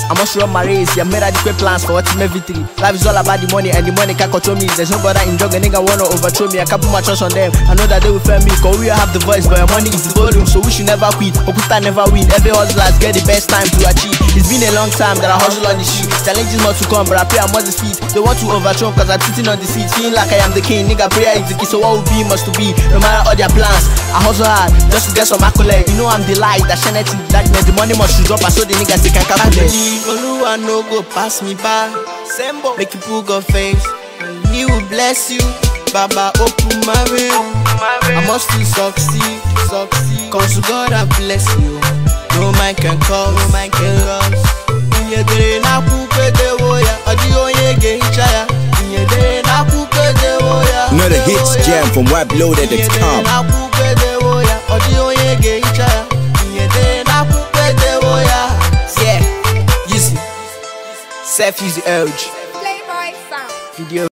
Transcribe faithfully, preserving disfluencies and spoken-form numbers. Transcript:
I must run my race. Yeah, made adequate plans for ultimate victory. Life is all about the money, and the money can't control me. There's no brother in drug, a nigga wanna overthrow me. I can't put my trust on them. I know that they will fail me, cause we all have the voice, but your money is the volume. So we should never quit, Okuta never win. Every hustlers get the best time to achieve. It's been a long time that I hustle on the sheet. Challenges more to come, but I pray I'm on the feet. They want to overthrow cause I'm sitting on the seat, feeling like I am the king. Nigga, prayer is the key, so what will be must to be. No matter all their plans, I hustle hard just to get some accolade. You know I'm the light that shine it in the darkness. The money must shoot up, I saw the niggas they can calculate. I believe Oluwa no go pass me by. Sembo, make people go face, and he will bless you. Baba open my way. I must still succeed, succeed. Cause God I bless you. No man can cause, no man can cause. Another hits jam from white loaded dot com. Yeah, Usezy Usezy L G. Playboy sound. Video.